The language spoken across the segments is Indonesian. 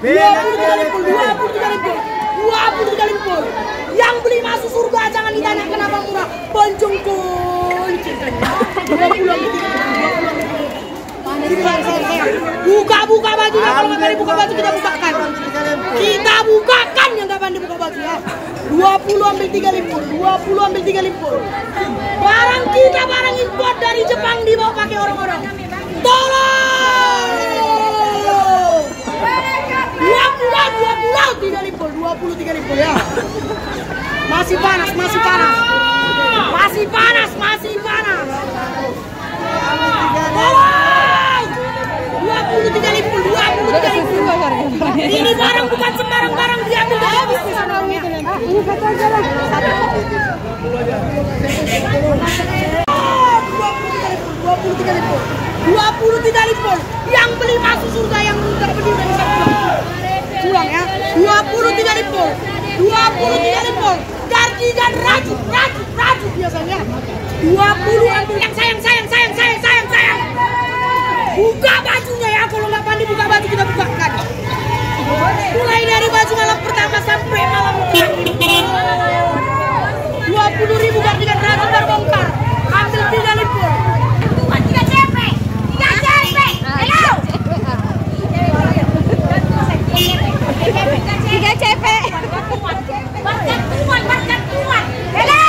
23.000. Yang beli masuk surga jangan ditanya kenapa murah. Boncong kunci. 20. Buka bajunya, kalau nggak berani buka baju kita bukakan. Kita bukakan yang nggak berani buka baju ya. 20 ambil 3.000, 20 ambil 3.000. Barang kita barang import dari Jepang dibawa pakai orang-orang. Tolong. 20 3.000 ya. Masih panas. 20 3.000. Ini barang bukan sembarang barang diambil dari habis di sana. Ini kata aja lah. 23.000. Yang beli masuk surga, yang terbeli udah bisa pulang ya. 23.000. Kardigan rajut biasanya. 20 ambil yang sayang. Buka bajunya ya, kalau nggak pandai buka baju kita bukakan. Mulai dari baju malam pertama sampai malam terakhir. 20.000 kardigan rajut terbongkar. Ambil 3.000. 3 CP. Hello. 3 CP. Barkan tuan. Hello.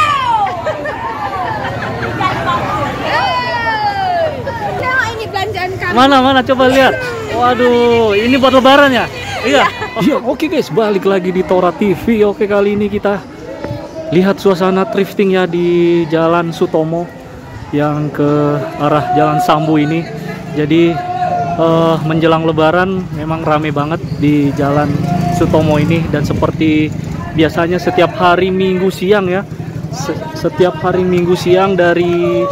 Ini belanjaan kami. Mana coba lihat. Waduh, ini buat lebaran ya? Iya. Oke guys, balik lagi di Tora TV. Oke, kali ini kita lihat suasana thrifting ya di Jalan Sutomo yang ke arah Jalan Sambu ini. Jadi menjelang lebaran memang rame banget di Jalan Sutomo ini, dan seperti biasanya setiap hari Minggu siang ya, setiap hari Minggu siang dari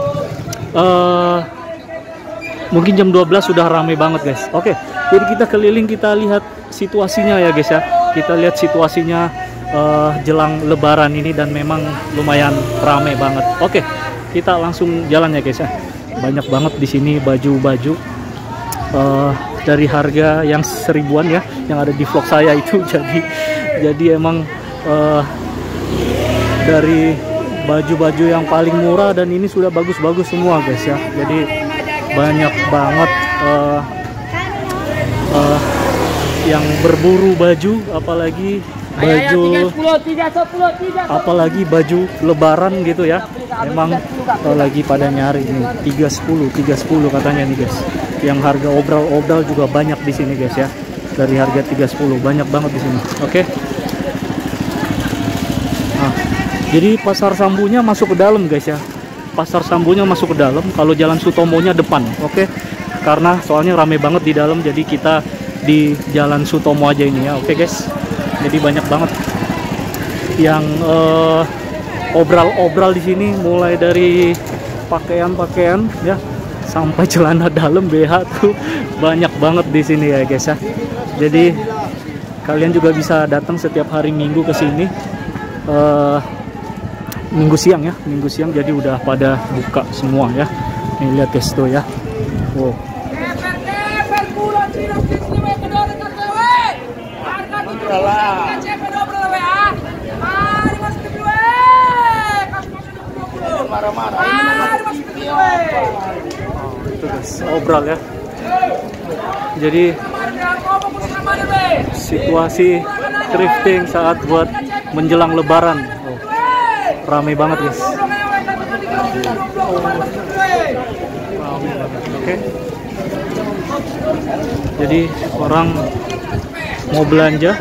mungkin jam 12 sudah rame banget guys. Oke, jadi kita keliling, kita lihat situasinya ya guys ya. Kita lihat situasinya jelang lebaran ini, dan memang lumayan rame banget. Oke, kita langsung jalan ya guys ya. Banyak banget di sini baju-baju dari harga yang 1000-an ya, yang ada di vlog saya itu. Jadi emang dari baju-baju yang paling murah, dan ini sudah bagus-bagus semua guys ya. Jadi banyak banget yang berburu baju, apalagi baju lebaran gitu ya. Emang lagi pada nyari nih 310 katanya nih guys. Yang harga obral juga banyak di sini guys ya. Dari harga 310 banyak banget di sini. Oke. Nah, jadi pasar Sambunya masuk ke dalam guys ya. Pasar Sambunya masuk ke dalam, kalau Jalan Sutomonya depan. Oke. Karena soalnya rame banget di dalam, jadi kita di Jalan Sutomo aja ini ya. Oke guys. Jadi banyak banget yang obral di sini, mulai dari pakaian ya sampai celana dalam, BH tuh banyak banget di sini ya guys ya. Jadi kalian juga bisa datang setiap hari Minggu ke sini. Minggu siang ya, jadi udah pada buka semua ya. Nih lihat guys tuh ya. Wow. Itu guys, obral ya. Jadi situasi thrifting saat buat menjelang lebaran. Rame banget guys. Oke. Jadi orang mau belanja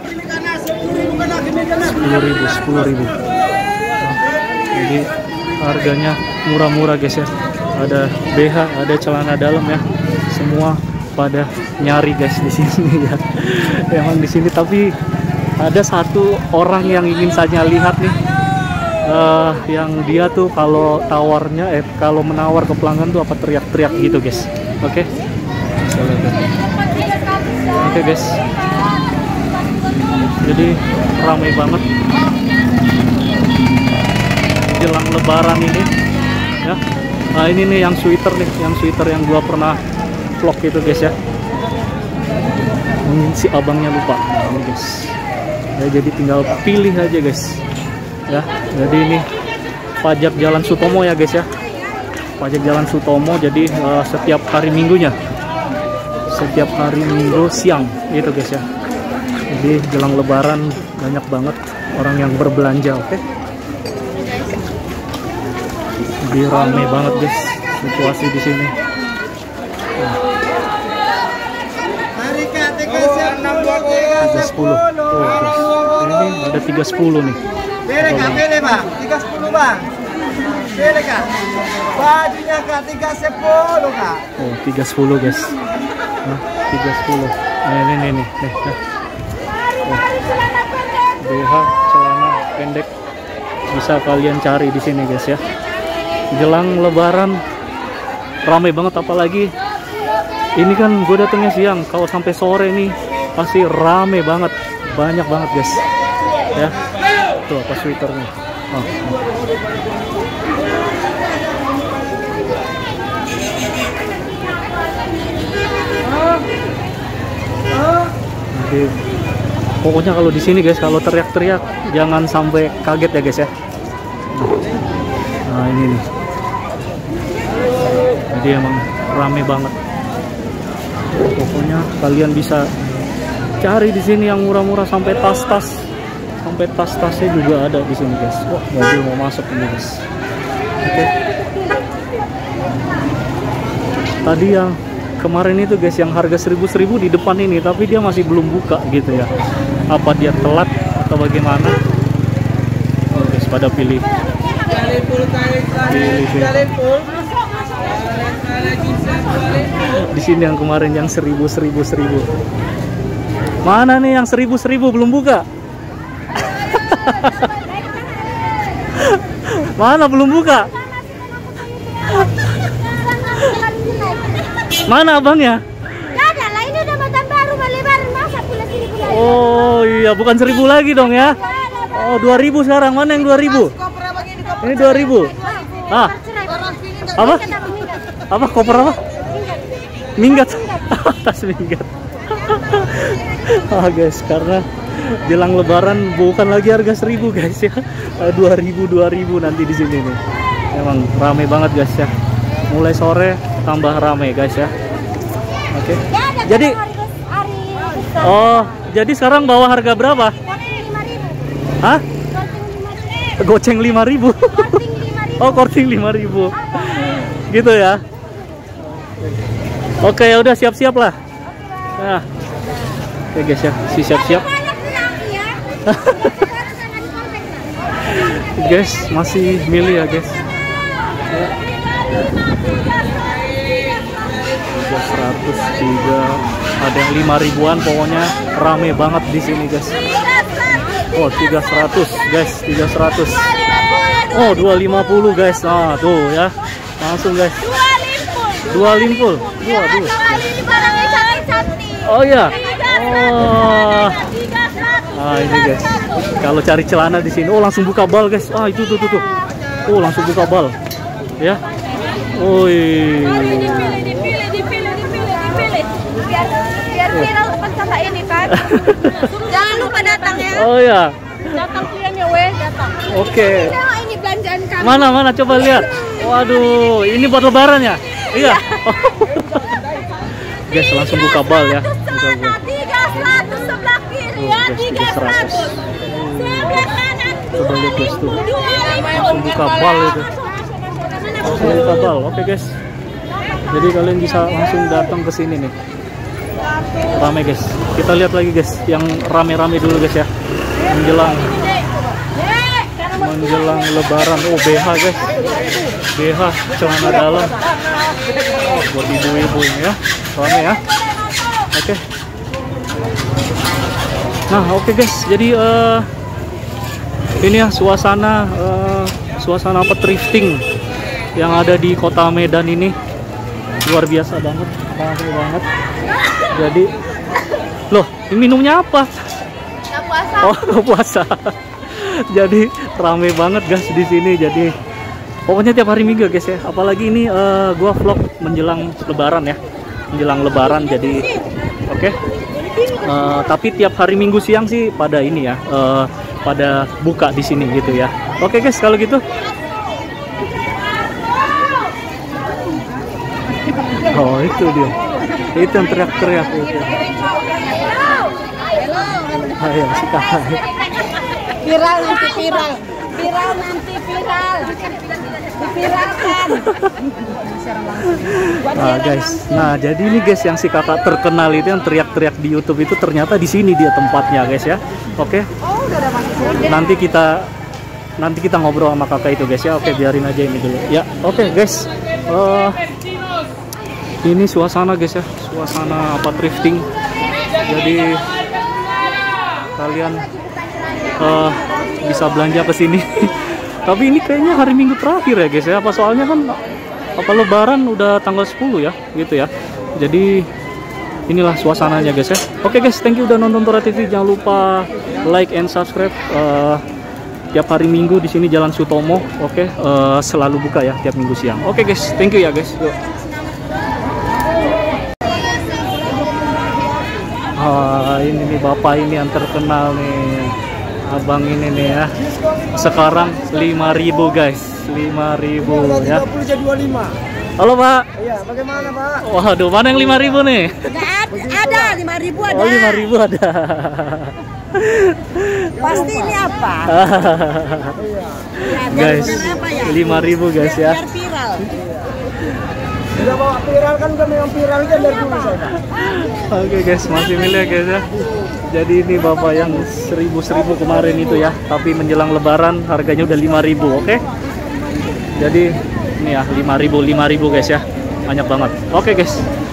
10.000. Jadi harganya murah-murah guys ya. Ada BH, ada celana dalam ya. Semua pada nyari guys di sini ya. Emang di sini, tapi ada satu orang yang ingin saya lihat nih. Yang dia tuh kalau kalau menawar ke pelanggan tuh apa teriak-teriak gitu guys. Oke. Oke guys. Jadi ramai banget jelang lebaran ini ya. Nah ini nih yang sweater yang gua pernah vlog itu guys ya. Mungkin si abangnya lupa. Nah, ini guys. Ya, jadi tinggal pilih aja guys. Ya, jadi ini pajak Jalan Sutomo ya guys ya. Pajak Jalan Sutomo, jadi setiap hari Minggunya. Setiap hari Minggu siang gitu guys ya. Jadi jelang Lebaran banyak banget orang yang berbelanja, oke? Jadi rame banget guys situasi di sini. Mari Kak, 310. Oh, ini ada 310 nih. Pilih Kak, pilih Bang. 310 Bang. Pilih Kak. Bajunya Kak 310 Kak. Oh, 310 guys. Nah, 310. Nih. Oh. BH celana pendek bisa kalian cari di sini guys ya. Jelang Lebaran ramai banget, apalagi ini kan gue datangnya siang. Kalau sampai sore nih pasti rame banget, banyak banget guys. Ya, tuh apa sweaternya. Oh. Jadi, pokoknya kalau di sini guys, kalau teriak-teriak jangan sampai kaget ya guys ya. Nah ini nih. Jadi emang rame banget. Pokoknya kalian bisa cari di sini yang murah-murah, sampai tas-tas, sampai tas-tasnya juga ada di sini guys. Wah, mobil mau masuk ini guys. Oke. Tadi yang kemarin itu guys, yang harga 1.000 di depan ini, tapi dia masih belum buka gitu ya. Apa dia telat atau bagaimana? Oh, guys, pada pilih. Di sini yang kemarin yang 1.000. Mana nih yang 1.000 belum buka? Mana belum buka? Mana abangnya? Gak ada lah, ini udah matan baru Lebaran, masa pula 1.000 lagi. Oh iya, bukan 1.000 lagi dong ya. Oh, 2.000 sekarang. Mana yang 2.000? Ini 2.000. Ah. Apa? Apa koper apa? Minggat. Tas minggat. Ah guys, karena jelang Lebaran bukan lagi harga 1.000 guys ya. 2.000 nanti di sini nih. Emang rame banget guys ya. Mulai sore tambah rame guys ya. Oke. Jadi oh, jadi sekarang bawa harga berapa? Hah? Goceng 5.000. Oh, korting 5.000. Gitu ya. Oke, ya udah siap-siap lah. Nah. Oke guys ya, siap-siap. Guys, masih milih ya guys. 303, ada yang 5.000-an, pokoknya rame banget di sini guys. Oh 300 guys, 300. Oh 250 guys. Nah tuh ya, langsung guys. 2 limpul. Waduh. Oh ya. Oh. Ah ini guys. Kalau cari celana di sini, oh langsung buka bal guys. Ah itu tuh. Oh langsung buka bal. Ya. Oi. Biar viral depan sama ini kan. Jangan lupa datang ya. Oh ya. Datang kliennya datang. Oke. Nah, ini belanjaan kami. Mana coba lihat. Waduh, ini buat Lebaran ya? Iya. Guys, langsung buka bal ya. 300 sebelah kiri ya, 300. Sebelah kanan. Coba lihat guys tuh. Langsung buka bal itu. Langsung buka bal. Oke guys. Jadi kalian bisa langsung datang ke sini nih. Rame guys. Kita lihat lagi guys yang rame-rame dulu guys ya. Menjelang Lebaran. Oh BH guys. BH celana dalam. Oh, buat ibu-ibu ini ya. Rame ya. Oke. Nah oke guys. Jadi ini ya suasana apa thrifting yang ada di kota Medan ini. Luar biasa banget, rame banget. Jadi, loh, ini minumnya apa? Nggak puasa. Oh, nggak puasa. Jadi rame banget guys di sini. Jadi pokoknya tiap hari Minggu guys ya. Apalagi ini gua vlog menjelang Lebaran ya, menjelang Lebaran. Jadi, oke. Tapi tiap hari Minggu siang sih pada ini ya, pada buka di sini gitu ya. Oke guys, kalau gitu. Oh itu dia, itu yang teriak-teriak itu. Ayo sekarang. Viral nanti viral. Viral nanti viral. Viralkan. Guys, nah jadi ini guys yang si kakak terkenal itu yang teriak-teriak di YouTube itu ternyata di sini dia tempatnya guys ya. Oke. Nanti kita ngobrol sama kakak itu guys ya. Oke, biarin aja ini dulu. Ya, oke guys. Ini suasana guys ya, suasana apa thrifting. Jadi kalian bisa belanja ke sini. Tapi ini kayaknya hari Minggu terakhir ya guys ya. Apa soalnya kan apa Lebaran udah tanggal 10 ya, gitu ya. Jadi inilah suasananya guys ya. Oke guys, thank you udah nonton Tora TV. Jangan lupa like and subscribe. Tiap hari Minggu di sini Jalan Sutomo. Oke, selalu buka ya tiap Minggu siang. Oke guys, thank you ya guys. Yuk. Ini nih bapak ini yang terkenal nih, abang ini nih ya. Sekarang 5.000 guys, 5.000 ya. 30 jadi 25. Halo Pak. Iya, bagaimana Pak? Waduh, mana yang 5.000 nih? Ada 5.000 ada. Oh 5.000 ada. Pasti ini apa? Guys, 5.000 guys ya. Biar viral. Udah bawa viral kan, udah memang viral kan dari dulu saya. Oke guys, masih milik guys ya. Jadi ini bapak yang 1.000 kemarin itu ya, tapi menjelang Lebaran harganya udah 5.000, oke? Jadi ini ya 5.000 guys ya, banyak banget. Oke guys.